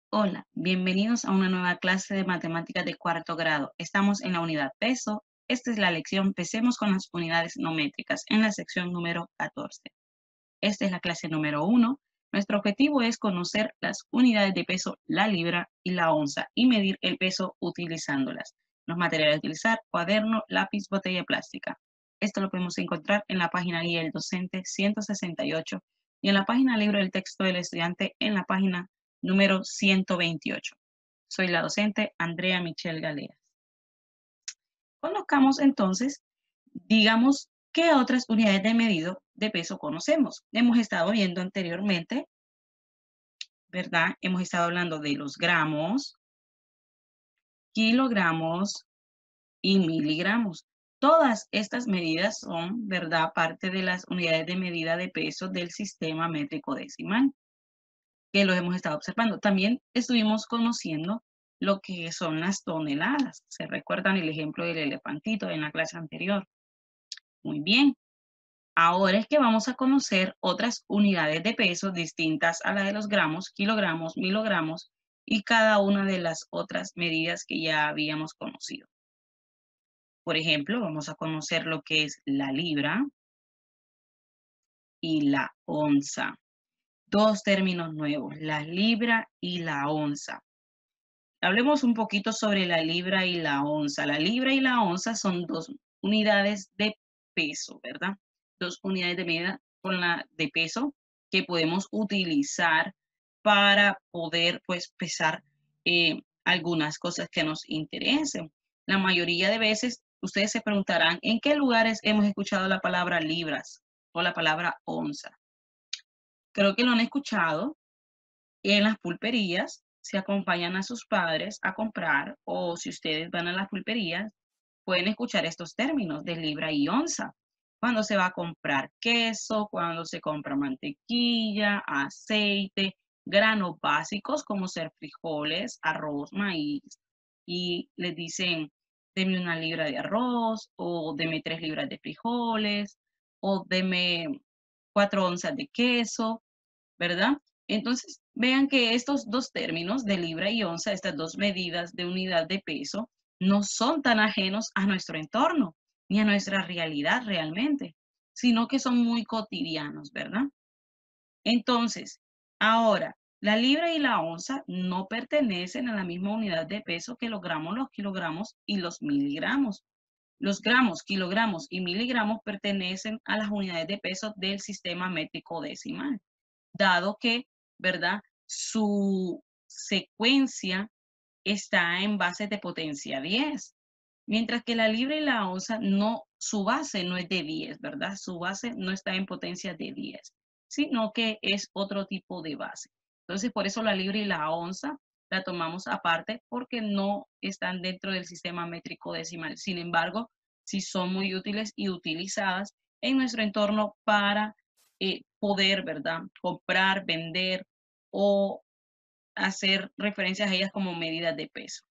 Hola, bienvenidos a una nueva clase de matemáticas de cuarto grado. Estamos en la unidad peso. Esta es la lección Pesemos con las unidades no métricas en la sección número 14. Esta es la clase número 1. Nuestro objetivo es conocer las unidades de peso, la libra y la onza, y medir el peso utilizándolas. Los materiales a utilizar: cuaderno, lápiz, botella plástica. Esto lo podemos encontrar en la página guía del docente 168 y en la página libro del texto del estudiante en la página número 128. Soy la docente Andrea Michelle Galeas. Conozcamos entonces, digamos, qué otras unidades de medido de peso conocemos. Hemos estado viendo anteriormente, ¿verdad? Hemos estado hablando de los gramos, kilogramos y miligramos. Todas estas medidas son, ¿verdad?, parte de las unidades de medida de peso del sistema métrico decimal, que los hemos estado observando. También estuvimos conociendo lo que son las toneladas. ¿Se recuerdan el ejemplo del elefantito en la clase anterior? Muy bien. Ahora es que vamos a conocer otras unidades de peso distintas a la de los gramos, kilogramos, milogramos y cada una de las otras medidas que ya habíamos conocido. Por ejemplo, vamos a conocer lo que es la libra y la onza. Dos términos nuevos, la libra y la onza. Hablemos un poquito sobre la libra y la onza. La libra y la onza son dos unidades de peso, ¿verdad? Dos unidades de medida de peso que podemos utilizar para poder, pues, pesar algunas cosas que nos interesen. La mayoría de veces ustedes se preguntarán en qué lugares hemos escuchado la palabra libras o la palabra onza. Creo que lo han escuchado en las pulperías. Si acompañan a sus padres a comprar, o si ustedes van a las pulperías, pueden escuchar estos términos de libra y onza. Cuando se va a comprar queso, cuando se compra mantequilla, aceite, granos básicos como ser frijoles, arroz, maíz, y les dicen, deme una libra de arroz, o deme 3 libras de frijoles, o deme 4 onzas de queso, ¿verdad? Entonces, vean que estos dos términos de libra y onza, estas dos medidas de unidad de peso, no son tan ajenos a nuestro entorno, ni a nuestra realidad realmente, sino que son muy cotidianos, ¿verdad? Entonces, ahora, la libra y la onza no pertenecen a la misma unidad de peso que los gramos, los kilogramos y los miligramos. Los gramos, kilogramos y miligramos pertenecen a las unidades de peso del sistema métrico decimal, dado que, ¿verdad?, su secuencia está en base de potencia 10, mientras que la libra y la onza no, su base no es de 10, ¿verdad? Su base no está en potencia de 10, sino que es otro tipo de base. Entonces, por eso la libra y la onza la tomamos aparte porque no están dentro del sistema métrico decimal. Sin embargo, sí son muy útiles y utilizadas en nuestro entorno para poder, ¿verdad?, comprar, vender o hacer referencias a ellas como medidas de peso.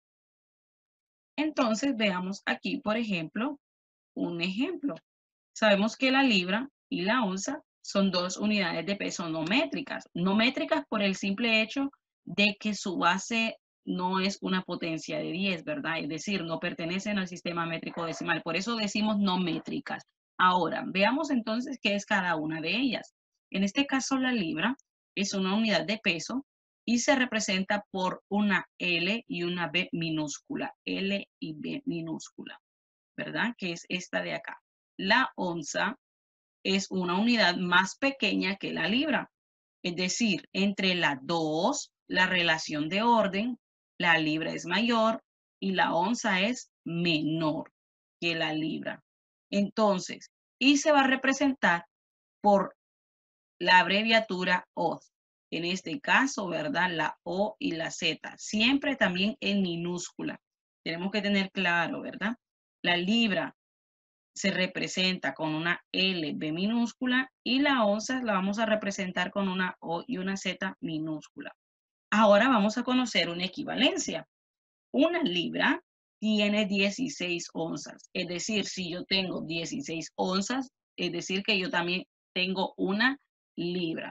Entonces, veamos aquí, por ejemplo, un ejemplo. Sabemos que la libra y la onza son dos unidades de peso no métricas. No métricas por el simple hecho de que su base no es una potencia de 10, ¿verdad? Es decir, no pertenecen al sistema métrico decimal. Por eso decimos no métricas. Ahora, veamos entonces qué es cada una de ellas. En este caso, la libra es una unidad de peso y se representa por una L y una B minúscula. L y B minúscula, ¿verdad? Que es esta de acá. La onza es una unidad más pequeña que la libra. Es decir, entre las dos, la relación de orden, la libra es mayor y la onza es menor que la libra. Entonces, y se va a representar por la abreviatura O. En este caso, ¿verdad? La O y la Z, siempre también en minúscula. Tenemos que tener claro, ¿verdad? La libra se representa con una LB minúscula y la onza la vamos a representar con una O y una Z minúscula. Ahora vamos a conocer una equivalencia. Una libra tiene 16 onzas. Es decir, si yo tengo 16 onzas, es decir que yo también tengo una libra.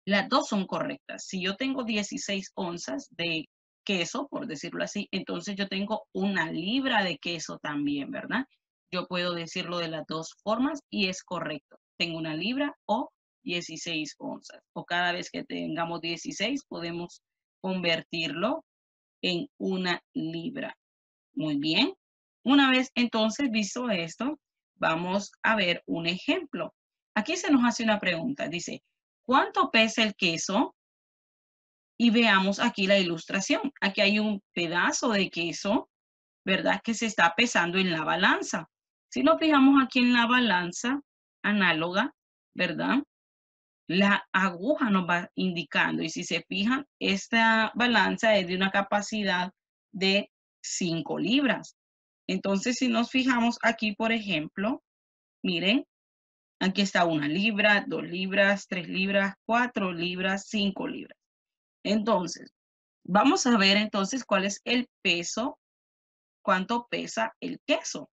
Las dos son correctas. Si yo tengo 16 onzas de queso, por decirlo así, entonces yo tengo una libra de queso también, ¿verdad? Yo puedo decirlo de las dos formas y es correcto. Tengo una libra o 16 onzas. O cada vez que tengamos 16 podemos convertirlo en una libra. Muy bien. Una vez entonces visto esto, vamos a ver un ejemplo. Aquí se nos hace una pregunta. Dice, ¿cuánto pesa el queso? Y veamos aquí la ilustración. Aquí hay un pedazo de queso, ¿verdad? Que se está pesando en la balanza. Si nos fijamos aquí en la balanza análoga, ¿verdad? La aguja nos va indicando. Y si se fijan, esta balanza es de una capacidad de 5 libras. Entonces, si nos fijamos aquí, por ejemplo, miren, aquí está 1 libra, 2 libras, 3 libras, 4 libras, 5 libras. Entonces, vamos a ver entonces cuál es el peso, cuánto pesa el queso.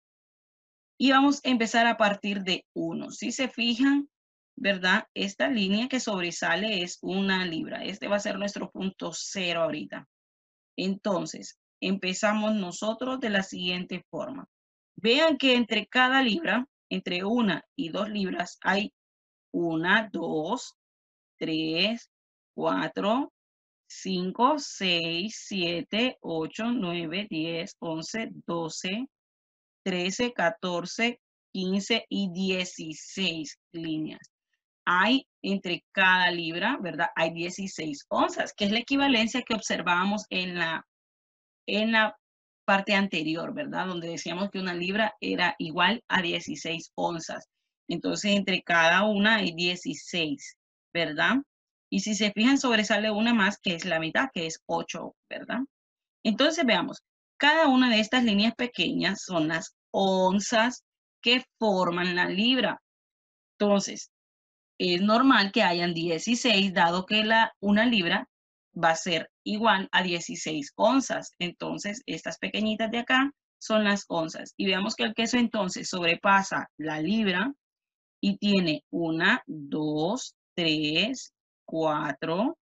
Y vamos a empezar a partir de 1. Si se fijan, ¿verdad? Esta línea que sobresale es 1 libra. Este va a ser nuestro punto cero ahorita. Entonces, empezamos nosotros de la siguiente forma. Vean que entre cada libra, entre 1 y 2 libras, hay 1, 2, 3, 4, 5, 6, 7, 8, 9, 10, 11, 12, 13, 14, 15 y 16 líneas. Hay entre cada libra, ¿verdad? Hay 16 onzas, que es la equivalencia que observábamos en la parte anterior, ¿verdad? Donde decíamos que una libra era igual a 16 onzas. Entonces, entre cada una hay 16, ¿verdad? Y si se fijan, sobresale una más, que es la mitad, que es 8, ¿verdad? Entonces, veamos, cada una de estas líneas pequeñas son las onzas que forman la libra. Entonces, es normal que hayan 16, dado que una libra va a ser igual a 16 onzas. Entonces, estas pequeñitas de acá son las onzas. Y veamos que el queso entonces sobrepasa la libra y tiene 1, 2, 3, 4,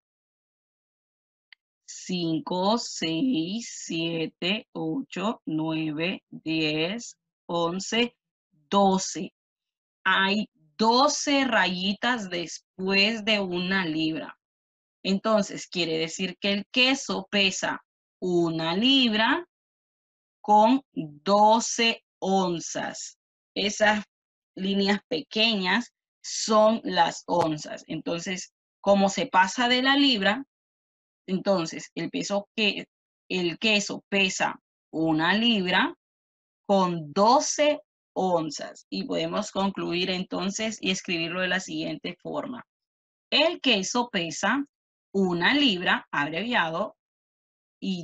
5, 6, 7, 8, 9, 10, 11, 12. Hay 12 rayitas después de una libra. Entonces, quiere decir que el queso pesa 1 libra con 12 onzas. Esas líneas pequeñas son las onzas. Entonces, como se pasa de la libra, entonces el queso pesa 1 libra con 12 onzas. Y podemos concluir entonces y escribirlo de la siguiente forma. El queso pesa 1 libra, abreviado, y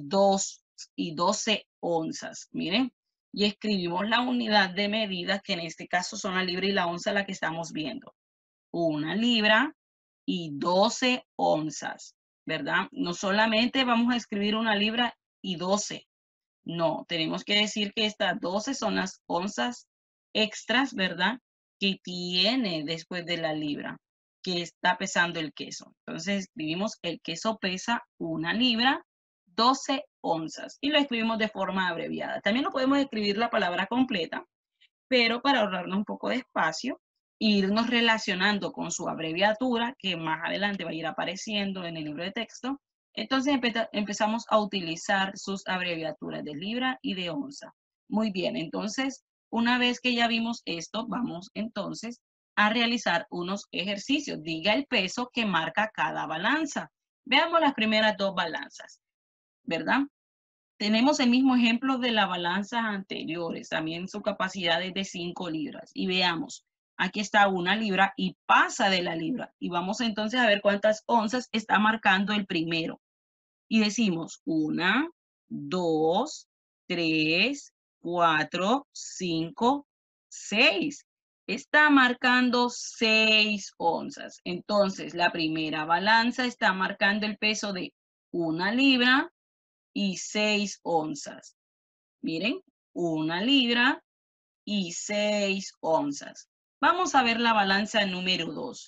12 onzas. Miren, y escribimos la unidad de medida, que en este caso son la libra y la onza la que estamos viendo. 1 libra y 12 onzas, ¿verdad? No solamente vamos a escribir 1 libra y 12. No, tenemos que decir que estas 12 son las onzas extras, ¿verdad? Que tiene después de la libra, que está pesando el queso. Entonces escribimos el queso pesa 1 libra, 12 onzas. Y lo escribimos de forma abreviada. También lo podemos escribir la palabra completa, pero para ahorrarnos un poco de espacio, irnos relacionando con su abreviatura, que más adelante va a ir apareciendo en el libro de texto. Entonces empezamos a utilizar sus abreviaturas de libra y de onza. Muy bien, entonces, una vez que ya vimos esto, vamos entonces a realizar unos ejercicios. Diga el peso que marca cada balanza. Veamos las primeras dos balanzas, ¿verdad? Tenemos el mismo ejemplo de las balanzas anteriores, también su capacidad es de 5 libras. Y veamos, aquí está 1 libra y pasa de la libra. Y vamos entonces a ver cuántas onzas está marcando el primero. Y decimos 1, 2, 3, 4, 5, 6. Está marcando 6 onzas. Entonces, la primera balanza está marcando el peso de 1 libra y 6 onzas. Miren, 1 libra y 6 onzas. Vamos a ver la balanza número 2.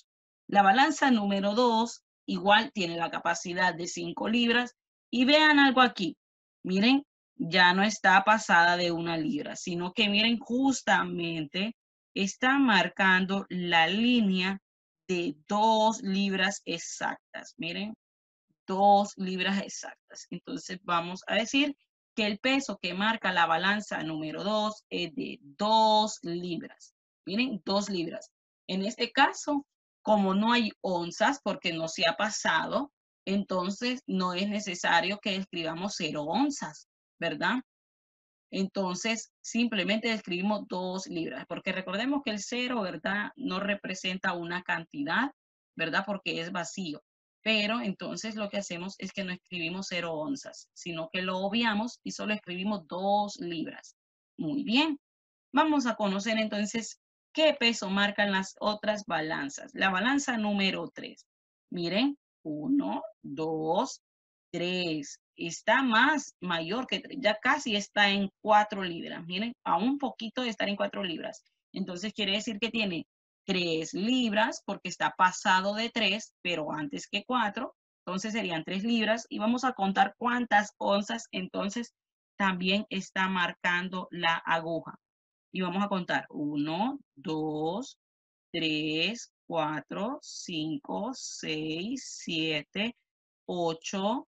La balanza número 2 igual tiene la capacidad de 5 libras. Y vean algo aquí. Miren, ya no está pasada de 1 libra, sino que miren, justamente está marcando la línea de 2 libras exactas. Miren, 2 libras exactas. Entonces vamos a decir que el peso que marca la balanza número 2 es de 2 libras. Miren, 2 libras. En este caso, como no hay onzas porque no se ha pasado, entonces no es necesario que escribamos 0 onzas, ¿verdad? Entonces, simplemente escribimos 2 libras, porque recordemos que el 0, ¿verdad? No representa una cantidad, ¿verdad? Porque es vacío. Pero entonces lo que hacemos es que no escribimos 0 onzas, sino que lo obviamos y solo escribimos 2 libras. Muy bien. Vamos a conocer entonces qué peso marcan las otras balanzas. La balanza número 3. Miren, 1, 2, 3. Está más mayor que 3. Ya casi está en 4 libras. Miren, a un poquito de estar en 4 libras. Entonces quiere decir que tiene 3 libras porque está pasado de 3, pero antes que 4. Entonces serían 3 libras. Y vamos a contar cuántas onzas entonces también está marcando la aguja. Y vamos a contar 1, 2, 3, 4, 5, 6, 7, 8,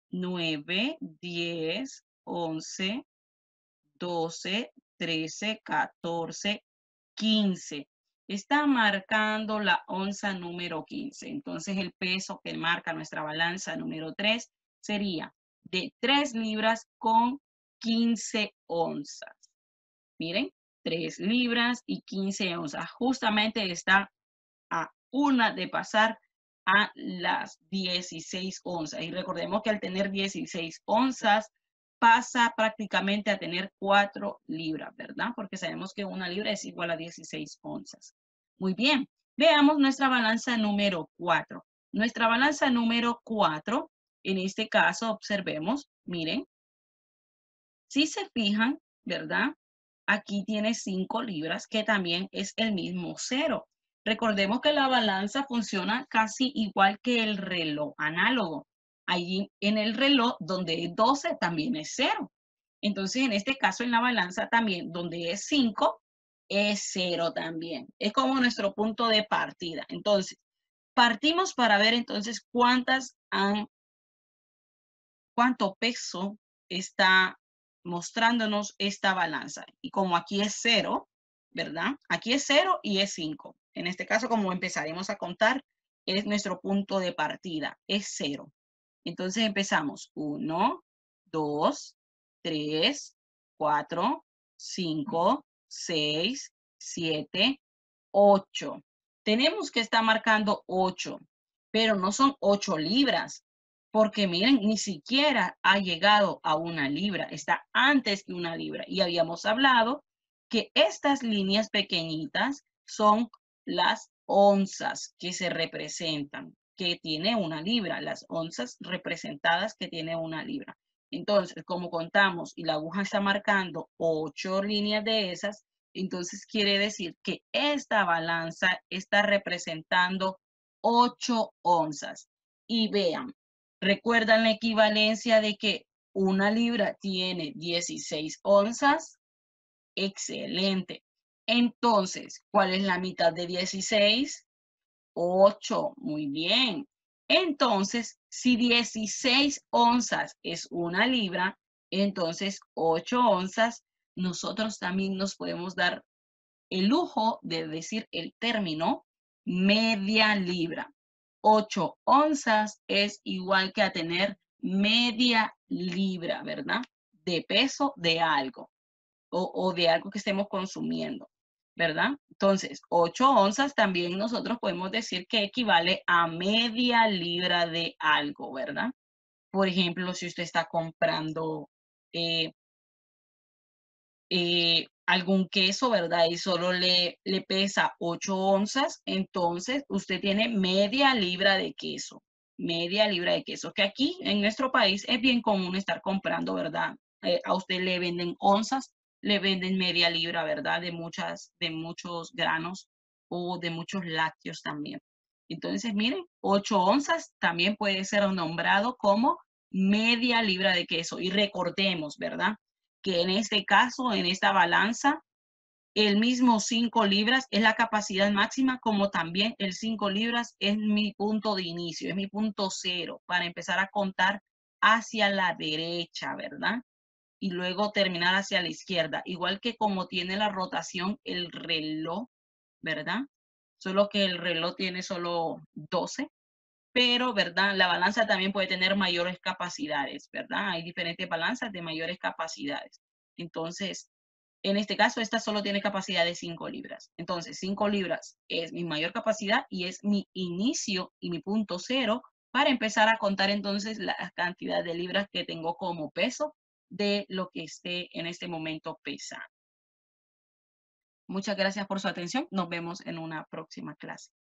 9, 10, 11, 12, 13, 14, 15. Está marcando la onza número 15. Entonces el peso que marca nuestra balanza número 3 sería de 3 libras con 15 onzas. Miren, 3 libras y 15 onzas. Justamente está a una de pasar a las 16 onzas. Y recordemos que al tener 16 onzas pasa prácticamente a tener 4 libras, ¿verdad? Porque sabemos que 1 libra es igual a 16 onzas. Muy bien, veamos nuestra balanza número 4. Nuestra balanza número 4, en este caso, observemos, miren, si se fijan, ¿verdad? Aquí tiene 5 libras, que también es el mismo cero. Recordemos que la balanza funciona casi igual que el reloj análogo. Allí en el reloj donde es 12 también es cero. Entonces, en este caso, en la balanza también, donde es 5, es cero también. Es como nuestro punto de partida. Entonces, partimos para ver entonces cuánto peso está mostrándonos esta balanza. Y como aquí es cero, ¿verdad? Aquí es 0 y es 5. En este caso, como empezaremos a contar, es nuestro punto de partida, es 0. Entonces empezamos 1, 2, 3, 4, 5, 6, 7, 8. Tenemos que estar marcando 8, pero no son 8 libras, porque miren, ni siquiera ha llegado a 1 libra, está antes de 1 libra. Y habíamos hablado que estas líneas pequeñitas son las onzas que se representan, que tiene 1 libra, las onzas representadas que tiene 1 libra. Entonces, como contamos y la aguja está marcando 8 líneas de esas, entonces quiere decir que esta balanza está representando 8 onzas. Y vean, ¿recuerdan la equivalencia de que 1 libra tiene 16 onzas? Excelente. Entonces, ¿cuál es la mitad de 16? 8. Muy bien. Entonces, si 16 onzas es 1 libra, entonces 8 onzas, nosotros también nos podemos dar el lujo de decir el término media libra. 8 onzas es igual que a tener media libra, ¿verdad? De peso de algo o de algo que estemos consumiendo, ¿verdad? Entonces, 8 onzas también nosotros podemos decir que equivale a media libra de algo, ¿verdad? Por ejemplo, si usted está comprando eh, algún queso, ¿verdad? Y solo le pesa 8 onzas, entonces usted tiene media libra de queso. Media libra de queso, que aquí en nuestro país es bien común estar comprando, ¿verdad? A usted le venden onzas, le venden media libra, ¿verdad? De muchos granos o de muchos lácteos también. Entonces, miren, 8 onzas también puede ser nombrado como media libra de queso. Y recordemos, ¿verdad? Que en este caso, en esta balanza, el mismo 5 libras es la capacidad máxima, como también el 5 libras es mi punto de inicio, es mi punto cero para empezar a contar hacia la derecha, ¿verdad? Y luego terminar hacia la izquierda, igual que como tiene la rotación el reloj, ¿verdad? Solo que el reloj tiene solo 12, pero, ¿verdad? La balanza también puede tener mayores capacidades, ¿verdad? Hay diferentes balanzas de mayores capacidades. Entonces, en este caso, esta solo tiene capacidad de 5 libras. Entonces, 5 libras es mi mayor capacidad y es mi inicio y mi punto cero para empezar a contar entonces la cantidad de libras que tengo como peso de lo que esté en este momento pesando. Muchas gracias por su atención. Nos vemos en una próxima clase.